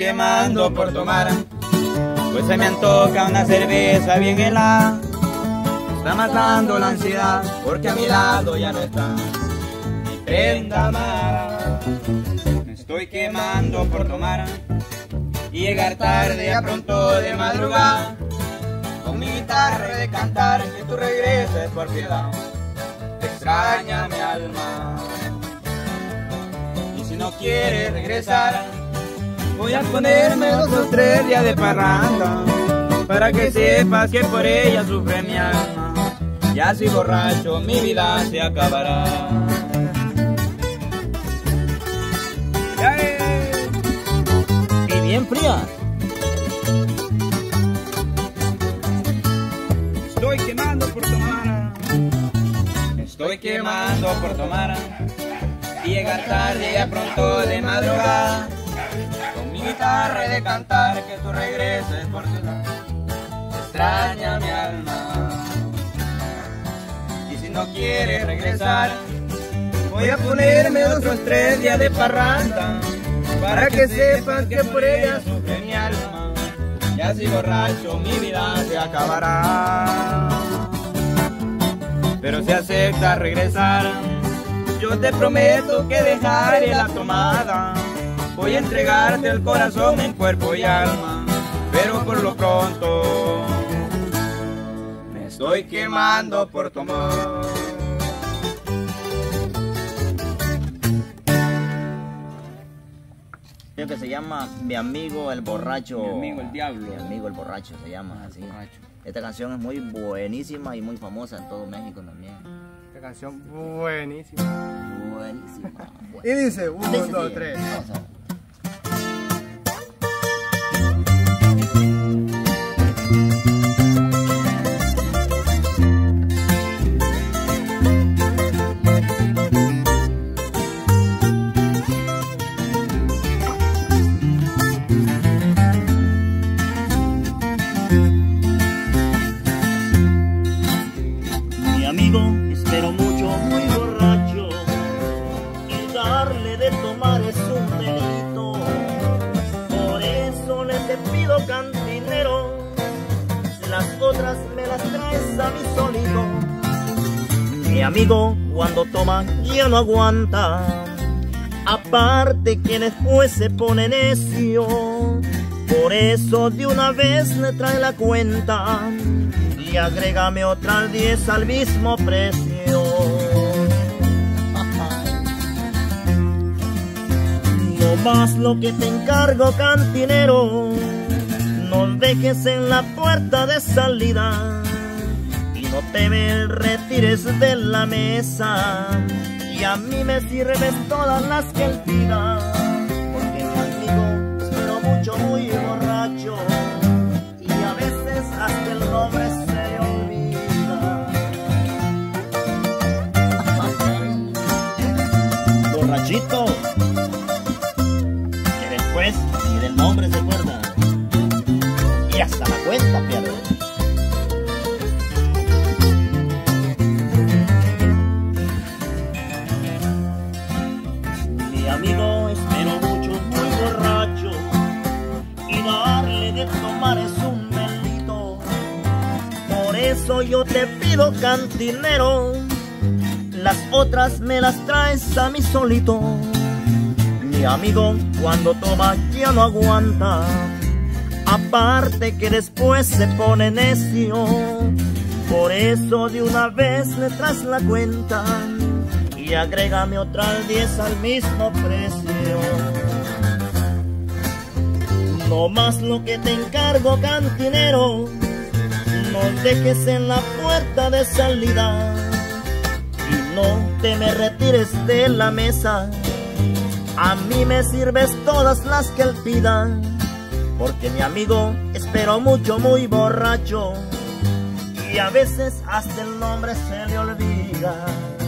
quemando por tomar, pues se me antoja una cerveza bien helada. Está matando la ansiedad, porque a mi lado ya no está mi prenda amada. Me estoy quemando por tomar y llegar tarde a pronto de madrugada. Con mi guitarra de cantar que tú regreses por piedad. Te extraña mi alma. Y si no quieres regresar, voy a ponerme 2 o 3 días de parranda, para que sepas que por ella sufre mi alma. Y así borracho mi vida se acabará. Y bien fría. Estoy quemando por tomar, estoy quemando por tomar y llegar tarde a pronto de madrugada. Con mi guitarra de cantar que tú regreses por ciudad. Te extraña mi alma. Y si no quieres regresar, voy a ponerme otros 3 días de parranda, para que sepas que por ella sufre mi alma. Y así borracho mi vida se acabará. Pero si aceptas regresar, yo te prometo que dejaré la tomada. Voy a entregarte el corazón en cuerpo y alma, pero por lo pronto me estoy quemando por tomar. Creo que se llama Mi Amigo el Borracho. Mi amigo el diablo. Mi Amigo el Borracho se llama así. Borracho. Esta canción es muy buenísima y muy famosa en todo México también. Esta canción buenísima. Buenísima. Y dice, 1, 2, 3. Vamos a ver. Mi amigo, espero mucho, muy borracho, y darle de tomar es un delito. Por eso le te pido, cantinero, las otras me las traes a mí solito. Mi amigo, cuando toma ya no aguanta, aparte que después se pone necio. Por eso de una vez le trae la cuenta y agrégame otra al 10 al mismo precio. No más lo que te encargo, cantinero, no dejes en la puerta de salida y no te me retires de la mesa, y a mí me sirves todas las que él pida, porque mi amigo espero mucho, muy borracho, y a veces hasta el nombre se le olvida. Borrachito, que después ni del nombre se acuerda, y hasta la cuenta pierde. Mi amigo, espero mucho, muy borracho, y darle de tomar es un delito. Por eso yo te pido, cantinero, las otras me las traes a mí solito. Mi amigo, cuando toma ya no aguanta, aparte que después se pone necio. Por eso de una vez le traes la cuenta y agrégame otra al 10 al mismo precio. No más lo que te encargo, cantinero, no dejes en la puerta de salida y no te me retires de la mesa. A mí me sirves todas las que él pida, porque mi amigo espero mucho, muy borracho, y a veces hasta el nombre se le olvida.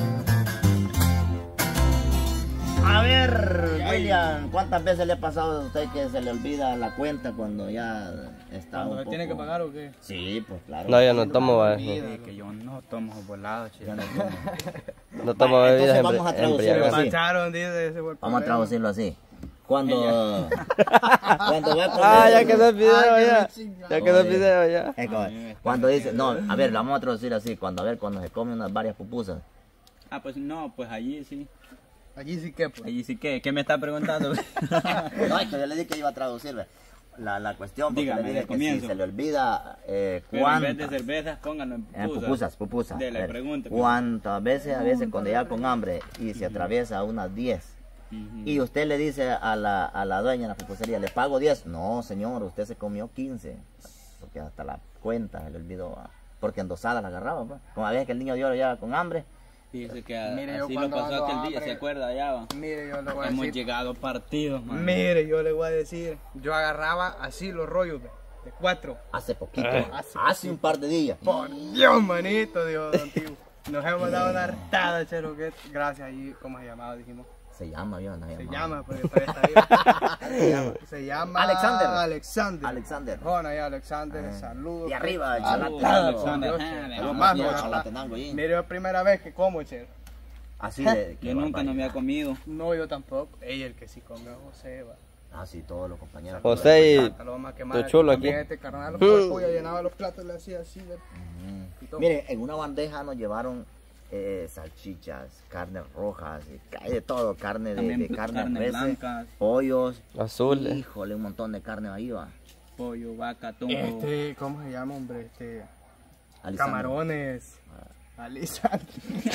A ver, William, ¿cuántas veces le ha pasado a usted que se le olvida la cuenta cuando ya está ¿Cuando un le poco... tiene que pagar o qué? Sí, pues claro. No, yo no tomo, Olvide que yo no tomo volado, chico. no tomo Entonces bebidas vamos a traducirlo embriagantes. así. Mancharon, dice ese fue el Vamos a problema. traducirlo así. Cuando va con Ya quedó el video ya. Ya quedó el video ya. Cuando dice, no, a ver, lo vamos a traducir así, cuando se come unas varias pupusas. Ah, pues no, pues allí sí. Allí sí que, pues. Allí sí que, ¿qué me está preguntando? No, es que yo le dije que iba a traducir la cuestión, porque Dígame, le dije del que comienzo. si se le olvida Pero en vez de cervezas, pónganlo en pupusas. pupusas. Dele, A ver, pregunte. ¿cuántas veces, a veces cuando llega con hambre y se atraviesa unas 10? Y usted le dice a la dueña de la pupusería, ¿le pago 10? No, señor, usted se comió 15. Porque hasta la cuenta se le olvidó, porque endosada la agarraba. Pues. Como a veces que el niño de oro llega con hambre. Dice que Mire, yo así lo cuando pasó ando aquel día, hambre, ¿se acuerda? Ya va. Mire, yo le voy a Hemos decir. llegado partidos, man. Mire, yo le voy a decir. Yo agarraba así los rollos de 4. Hace poquito, Hace hace un par de días. Por Dios, manito, Dios, don Tío. Nos hemos dado una hartada, chero, que gracias ahí, ¿cómo se llamaba? Dijimos. Se llama, yo no Se llamaba. llama, porque todavía está vivo. Se llama Alexander. Alexander. Bueno, ahí Alexander, saludos. Y arriba, el Saludos, charlatán. Alexander. Dios, Ah, lo le más, vamos a ¿verdad? Charlatanango ahí. Mire, es la primera vez que como, chero. Así de. Yo nunca no me había comido. No, yo tampoco. Ella, el que sí comió es José, va. Así todos los compañeros. José y Lo vamos a quemar. tu chulo También aquí. Este carnal, los pollos, llenaba los platos, le hacía así. Y todo. Mire, en una bandeja nos llevaron salchichas, carnes rojas, hay de todo, carne También de carne carne res, blanca. pollos, Azules. híjole, un montón de carne ahí va. Pollo, vaca, tongo. ¿Cómo se llama, hombre? Alisandro. Camarones. Alisandro.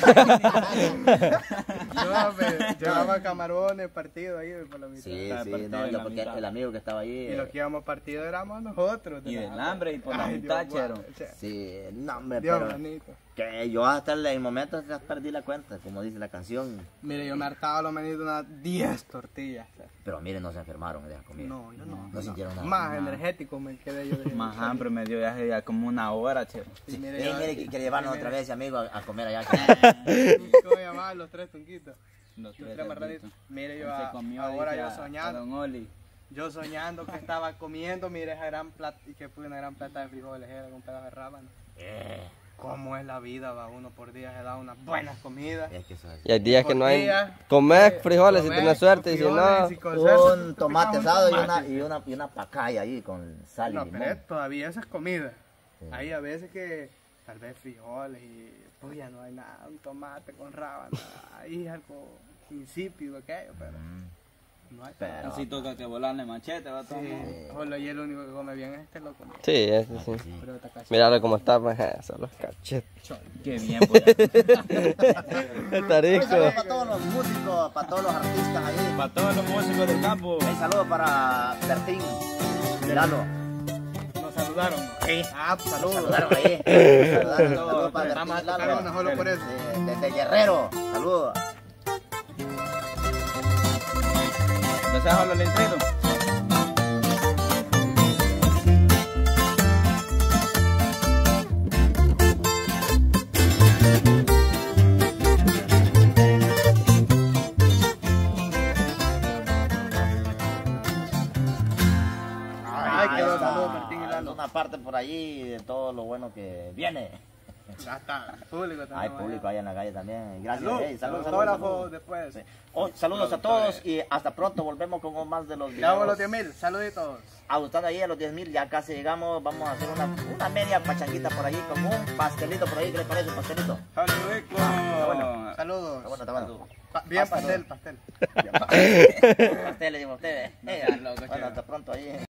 Llevaba camarones partido ahí por la mitad. Sí, Estaba sí, partido no, en la porque mitad. el amigo que estaba ahí. Y los que íbamos partido éramos nosotros. Y del hambre y por la Ay, mitad, Dios, chero. guau, Sí, no, hombre, Dios, pero manito. que yo hasta el momento ya perdí la cuenta, como dice la canción. Mire, yo me hartaba lo menos unas 10 tortillas. Pero miren, no se enfermaron de la comida. No, yo no. No sintieron nada. Más energético me quedé yo. de- Más hambre me dio ya como una hora, chero. Sí, mire, Mire, yo- mire, que quiere llevarnos otra vez, amigo, a comer allá. ¿Cómo se llamaban los 3 tunquitos? Los Los tres 3 marranitos. cerditos. Mire, yo Él se comió, ahora dice, yo a soñando. Don Oli. Yo soñando que estaba comiendo, mire esa gran plata, y que fue una gran plata de frijoles, era con un pedazo de rábano. ¿Cómo es la vida, va? Uno por día se da unas buenas comidas. Es que eso es. Y hay días que no hay. Tortillas, Comes frijoles si comer tienes suerte y si no. frijoles y con suerte Un te tomate picas un asado tomate. y una pacaya ahí con sal y No, limón. pero todavía esa es comida. Sí. Hay a veces que tal vez frijoles y pues ya no hay nada, un tomate con rábano, ahí es algo insípido aquello, pero no hay. Pero- Así toca que volarle machete, va todo. Sí, solo y el único que come bien es este loco. Sí, ese sí. Pero esta casa- Míralo cómo está, pues, eso, los cachetes. Qué bien, pues. Está Un rico. saludo para todos los músicos, para todos los artistas ahí. Para todos los músicos del campo. Un saludo para Bertín. Míralo. Nos saludaron. Sí. Ah, pues saludos. Saludaron ahí. Saludos para Vamos a Bertín tocar una solo por eso. Desde Guerrero. Saludos. Empezamos los lentritos. Ay, Ahí quedó está. saludos, Martín y Lalo. Una parte por allí de todo lo bueno que viene. Ya está, público también. Hay público ahí en la calle también. Gracias. Salud, Hey, saludos, autógrafo saludos. después. Sí. Saludos a todos y hasta pronto. Volvemos con más de los Ya vamos los videos. 10,000, saluditos. Ajustando ahí a los 10,000, ya casi llegamos. Vamos a hacer una media pachanguita por allí con un pastelito por ahí. ¿Qué les parece un pastelito? Saludos. Saludos. Está bueno, está bueno. Bien, pastel, pastel. Pastel, le digo a ustedes. No seas loco, Bueno, chévere. hasta pronto ahí.